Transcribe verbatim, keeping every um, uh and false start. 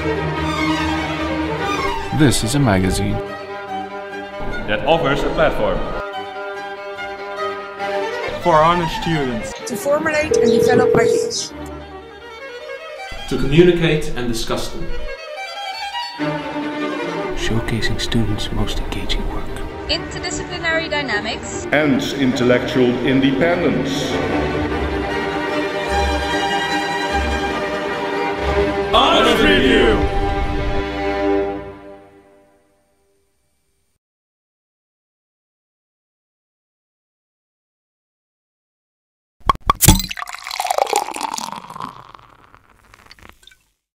This is a magazine that offers a platform for honest students to formulate and develop ideas, to communicate and discuss them, showcasing students' most engaging work, interdisciplinary dynamics, and intellectual independence. Honest Review!